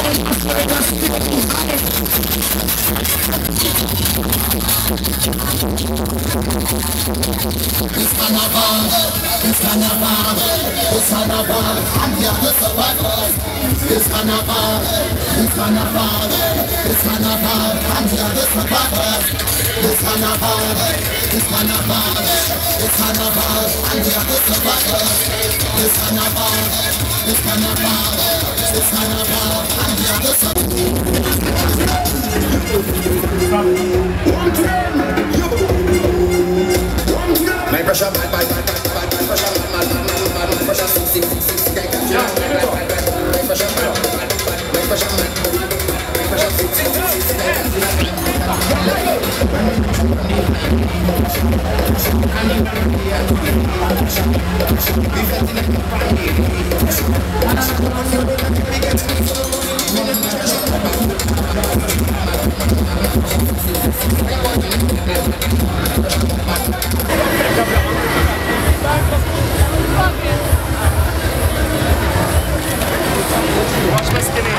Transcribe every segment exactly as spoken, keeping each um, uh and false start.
My pressure, my, my, my, my, my, my pressure, my, my, my, my, my pressure, six, six, six, six, my pressure, my pressure, my, my pressure, my, my pressure, six, six, six, six, Watch my skinny.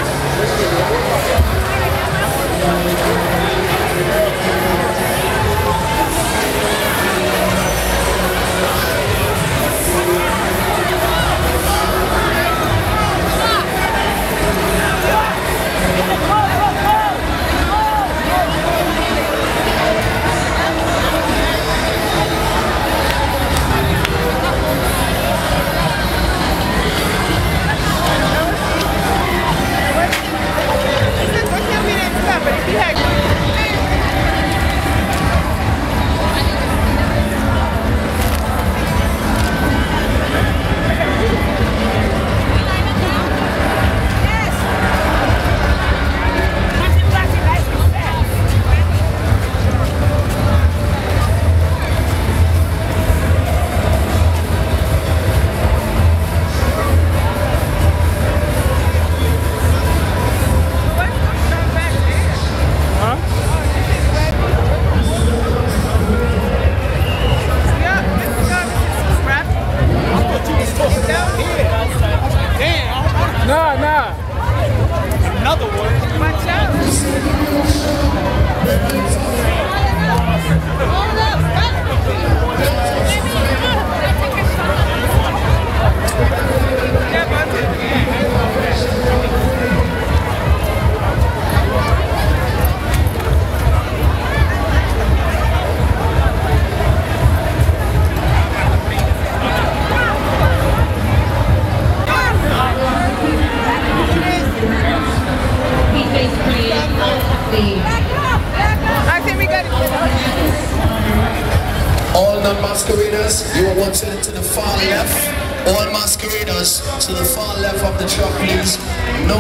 All non-masqueraders, you are watching to the far left. All masqueraders to the far left of the track, please. No,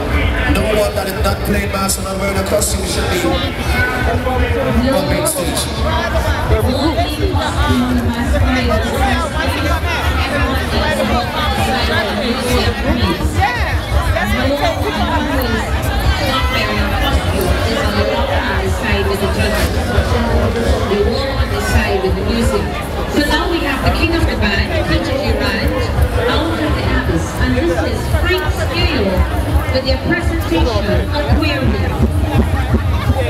no one that is not playing mass and not wearing a costume should be on main stage.